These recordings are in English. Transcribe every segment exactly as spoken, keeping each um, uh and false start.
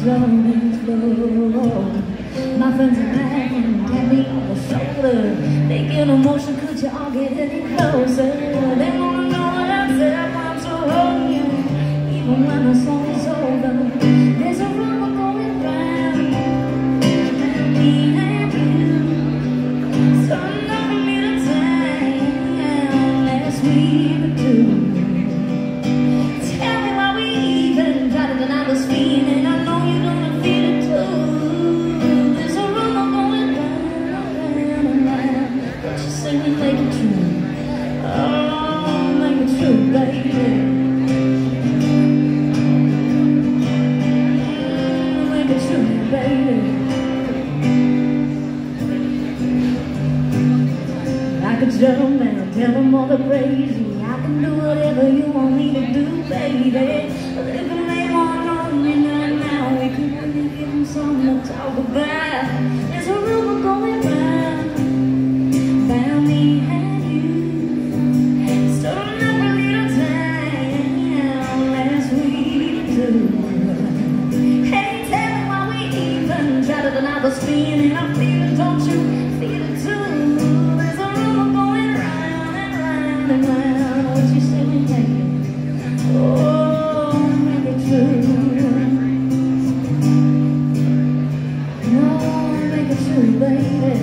slow and slow. My friends are laughing, tap me on the shoulder. They get emotion, could you all get any closer? They wanna know what I'm saying, I'm so holy. Even when the song is over, there's a rumor going round. Me and you, so enough for me to time. Let's leave it to. Tell me why we even try to deny this feeling. I know you don't feel it too. There's a rumor going round and round, but you say we make it true. Oh, make it true, baby. I could jump and tell them all the crazy. I can do whatever you want me to do, baby. But if it ain't one on me right now, we could really give them something to talk about. There's a rumor going round about me and you. Starting up a little time, last week too. Hey, tell me why we even try to deny the feeling. I feel it, don't you feel it too? There's a rumor going round and round and round. What you say we make it? Oh, make it true. No, make it true, baby.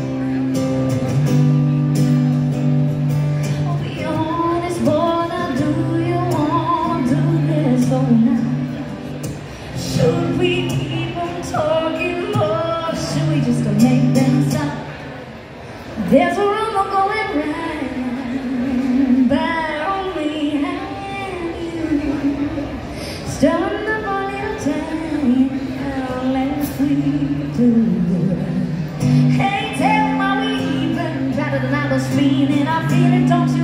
Oh, be honest, boy, now do you wanna do this all night? Should we keep on talking more? Should we just make them stop? There's a rumor going round about me and you. Starting up a little time, last week too. Hey, tell me why we even try to deny this feeling. I feel it, don't you?